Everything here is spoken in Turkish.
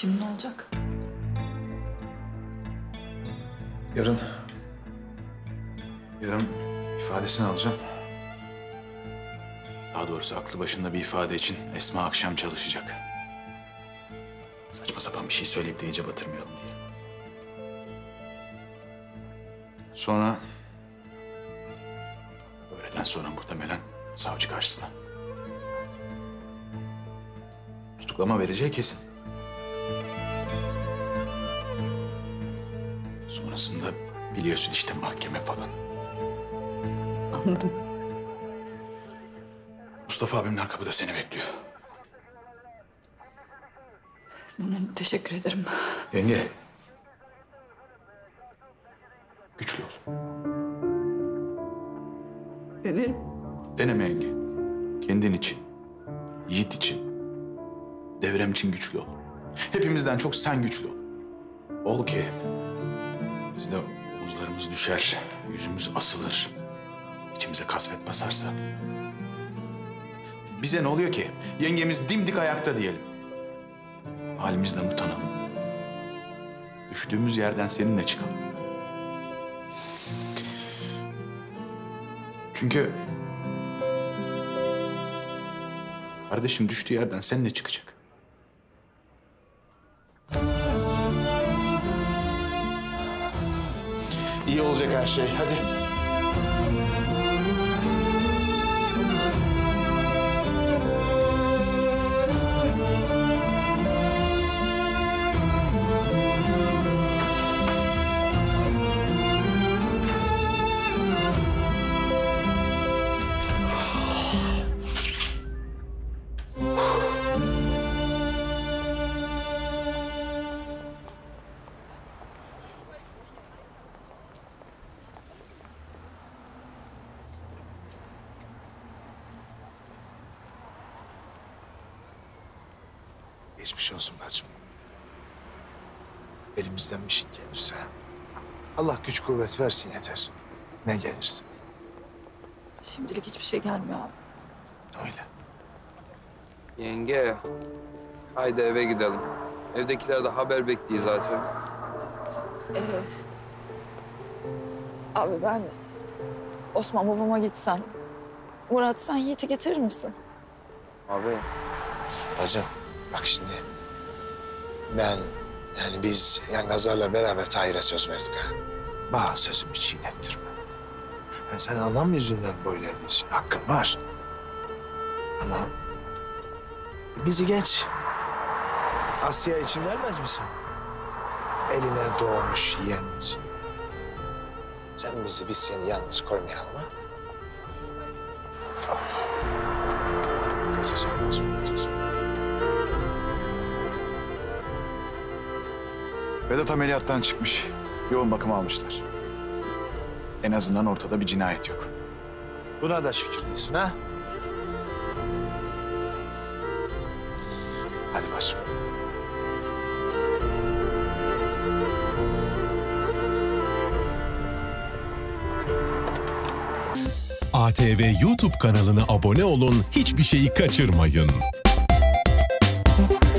Şimdi ne olacak? Yarın ifadesini alacağım. Daha doğrusu aklı başında bir ifade için Esma akşam çalışacak. Saçma sapan bir şey söyleyip de iyice batırmayalım diye. Sonra öğleden sonra muhtemelen savcı karşısına. Tutuklama vereceği kesin. Sonrasında biliyorsun işte mahkeme falan. Anladım. Mustafa abimler kapıda seni bekliyor. Tamam, teşekkür ederim. Yenge. Güçlü ol. Denerim. Deneme yenge. Kendin için, Yiğit için, devrem için güçlü ol. Hepimizden çok sen güçlü ol. Ol ki biz de omuzlarımız düşer, yüzümüz asılır. İçimize kasvet basarsa. Bize ne oluyor ki? Yengemiz dimdik ayakta diyelim. Halimizden utanalım. Düştüğümüz yerden seninle çıkalım. Çünkü kardeşim düştüğü yerden seninle çıkacak. İyi olacak her şey. Hadi. Geçmiş olsun bacım. Elimizden bir şey gelirse Allah güç kuvvet versin yeter. Ne gelirse. Şimdilik hiçbir şey gelmiyor abi. Öyle. Yenge, haydi eve gidelim. Evdekiler de haber bekliyor zaten. Abi ben Osman babama gitsem. Murat sen Yiğit'i getirir misin? Abi, Bacım bak şimdi biz Yangazlarla beraber Tahir'e söz verdik ha. Bana sözümü çiğnettirme. Ben senin anam yüzünden böyle değilsin. Hakkın var. Ama bizi geç. Asya için vermez misin? Eline doğmuş yeğenimiz. Sen bizi, biz seni yalnız koymayalım ha. Geçeceğim bacım, geçeceğim. Vedat ameliyattan çıkmış. Yoğun bakım almışlar. En azından ortada bir cinayet yok. Buna da şükür diyorsun ha? Hadi bacım. ATV YouTube kanalına abone olun, hiçbir şeyi kaçırmayın.